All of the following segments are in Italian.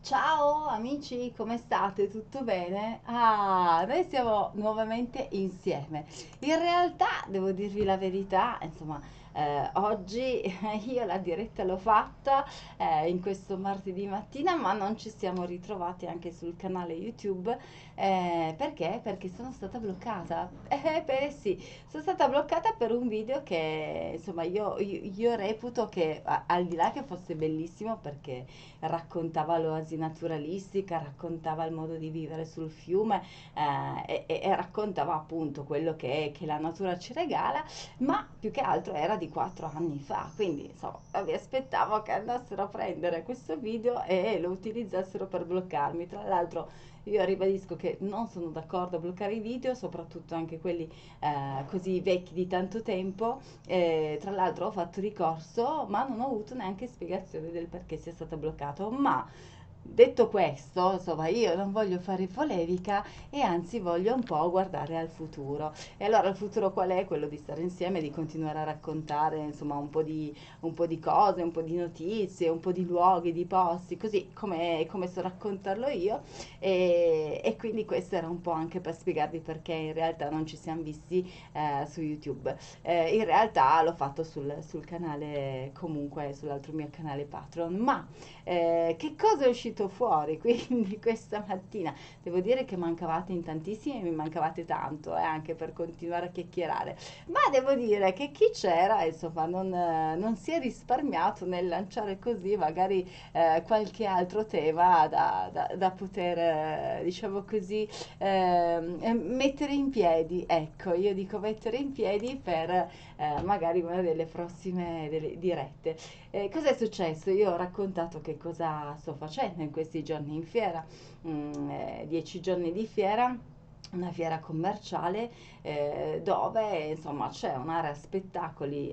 Ciao amici, come state? Tutto bene? Ah, noi siamo nuovamente insieme. In realtà, devo dirvi la verità, insomma, oggi io la diretta l'ho fatta in questo martedì mattina, ma non ci siamo ritrovati anche sul canale YouTube. Perché? Perché sono stata bloccata. Beh sì, sono stata bloccata per un video che, insomma, io reputo che al di là che fosse bellissimo perché raccontava l'oasi naturalistica, raccontava il modo di vivere sul fiume e raccontava appunto quello che la natura ci regala, ma più che altro era di 4 anni fa, quindi insomma mi aspettavo che andassero a prendere questo video e lo utilizzassero per bloccarmi. Tra l'altro io ribadisco che non sono d'accordo a bloccare i video, soprattutto anche quelli così vecchi di tanto tempo. Tra l'altro ho fatto ricorso, ma non ho avuto neanche spiegazione del perché sia stato bloccato. Ma detto questo, insomma, io non voglio fare polemica e anzi voglio un po' guardare al futuro. E allora il futuro qual è? Quello di stare insieme, di continuare a raccontare, insomma, un po' di cose, un po' di notizie, un po' di luoghi, di posti, così come so raccontarlo io. E quindi questo era un po' anche per spiegarvi perché in realtà non ci siamo visti su YouTube. In realtà l'ho fatto sul canale, comunque sull'altro mio canale Patreon, ma che cosa è uscito fuori quindi questa mattina? Devo dire che mancavate in tantissimi, mi mancavate tanto, anche per continuare a chiacchierare, ma devo dire che chi c'era, insomma, non si è risparmiato nel lanciare così magari qualche altro tema da poter, diciamo così, mettere in piedi. Ecco, io dico mettere in piedi per magari una delle prossime delle dirette. Cos'è successo? Io ho raccontato che cosa sto facendo in questi giorni in fiera, 10 giorni di fiera, una fiera commerciale dove insomma c'è un'area spettacoli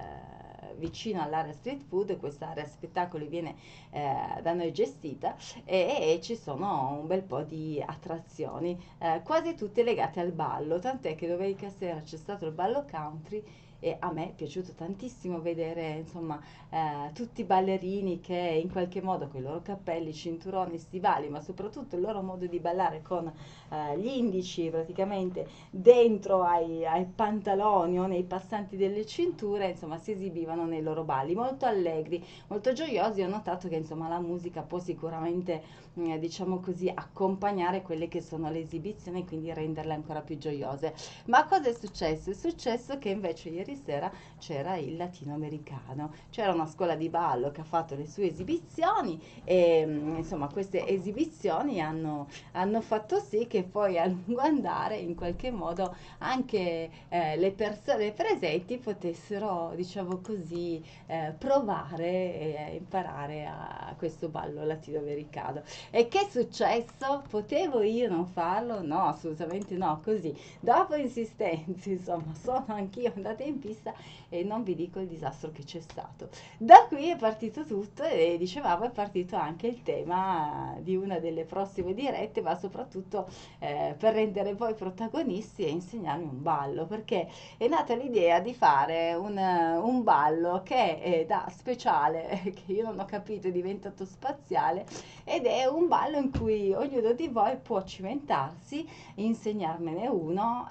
vicino all'area street food. Questa area spettacoli viene da noi gestita e ci sono un bel po' di attrazioni, quasi tutte legate al ballo, tant'è che domenica sera c'è stato il ballo country e a me è piaciuto tantissimo vedere insomma tutti i ballerini che in qualche modo con i loro cappelli, cinturoni, stivali, ma soprattutto il loro modo di ballare con gli indici praticamente dentro ai pantaloni o nei passanti delle cinture, insomma si esibivano nei loro balli, molto allegri, molto gioiosi. Ho notato che insomma la musica può sicuramente, diciamo così, accompagnare quelle che sono le esibizioni e quindi renderle ancora più gioiose. Ma cosa è successo? È successo che invece ieri sera c'era il latinoamericano, c'era una scuola di ballo che ha fatto le sue esibizioni e insomma queste esibizioni hanno fatto sì che poi a lungo andare in qualche modo anche le persone presenti potessero, diciamo così, provare e imparare a questo ballo latinoamericano. E che è successo? Potevo io non farlo? No, assolutamente no, così. Dopo insistenze, insomma, sono anch'io andata in pista e non vi dico il disastro che c'è stato. Da qui è partito tutto e dicevamo è partito anche il tema di una delle prossime dirette, ma soprattutto per rendere voi protagonisti e insegnarmi un ballo, perché è nata l'idea di fare un ballo che è da speciale, che io non ho capito, è diventato spaziale ed è un ballo in cui ognuno di voi può cimentarsi, insegnarmene uno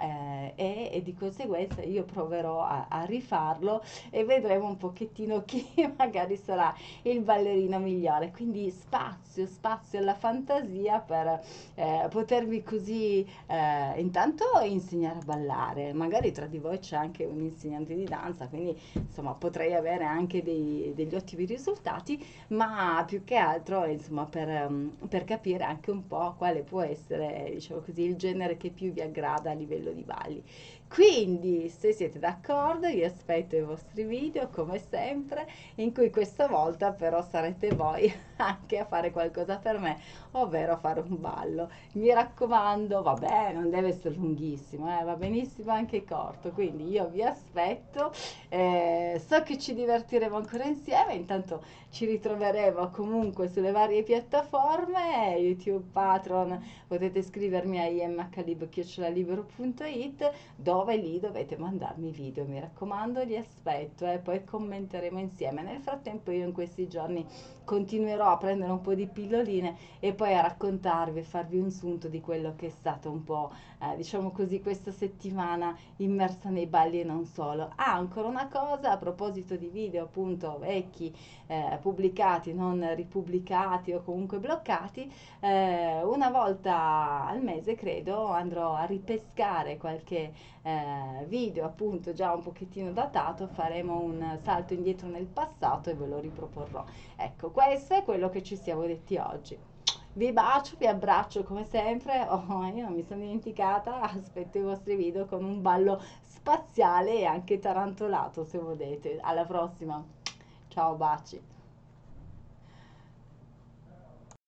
e di conseguenza io proverò a rifarlo e vedremo un pochettino chi magari sarà il ballerino migliore. Quindi spazio alla fantasia per potervi così intanto insegnare a ballare. Magari tra di voi c'è anche un insegnante di danza, quindi insomma potrei avere anche degli ottimi risultati, ma più che altro insomma per capire anche un po' quale può essere, diciamo così, il genere che più vi aggrada a livello di balli. Quindi, se siete d'accordo, io aspetto i vostri video come sempre, in cui questa volta però sarete voi anche a fare qualcosa per me, ovvero fare un ballo. Mi raccomando, vabbè, non deve essere lunghissimo, va benissimo anche corto, quindi io vi aspetto, so che ci divertiremo ancora insieme, intanto ci ritroveremo comunque sulle varie piattaforme, YouTube, Patreon, potete scrivermi a imhlib@libero.it dove nuova e lì dovete mandarmi video, mi raccomando, li aspetto e poi commenteremo insieme. Nel frattempo io in questi giorni continuerò a prendere un po' di pilloline e poi a raccontarvi e farvi un sunto di quello che è stato un po', diciamo così, questa settimana immersa nei balli e non solo. Ah, ancora una cosa a proposito di video appunto vecchi, pubblicati, non ripubblicati o comunque bloccati, una volta al mese credo andrò a ripescare qualche video appunto già un pochettino datato, faremo un salto indietro nel passato e ve lo riproporrò. Ecco, questo è quello che ci siamo detti oggi. Vi bacio, vi abbraccio come sempre. Oh, io non mi sono dimenticata, aspetto i vostri video con un ballo spaziale e anche tarantolato se volete. Alla prossima. Ciao, baci.